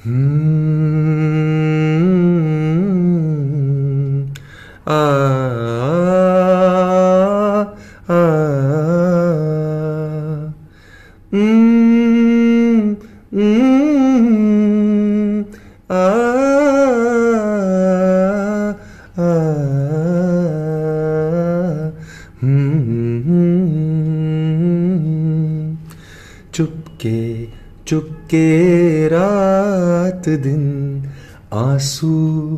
आ, आ, आ, आ, चुपके चुपके रात दिन आंसू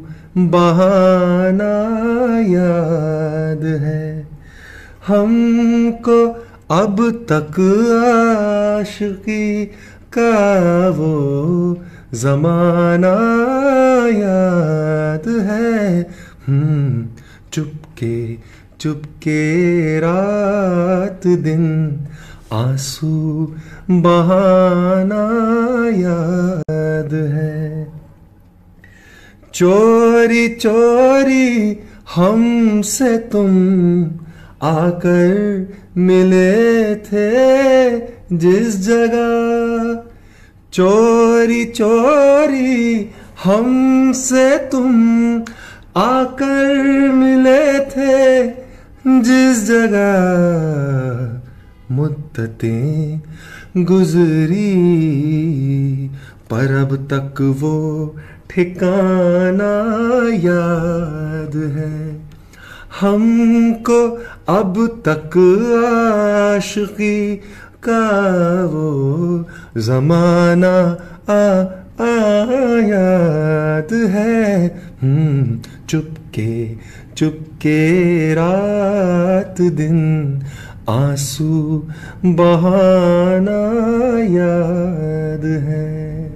बहाना याद है हमको अब तक आशिकी का वो जमाना याद है। चुपके चुपके रात दिन आंसू बहाना याद है। चोरी चोरी हमसे तुम आकर मिले थे जिस जगह, चोरी चोरी हमसे तुम आकर मिले थे जिस जगह, मुद्दतें गुजरी पर अब तक वो ठिकाना याद है हमको अब तक आशिकी का वो जमाना याद है। चुपके चुपके रात दिन आंसू बहाना याद है।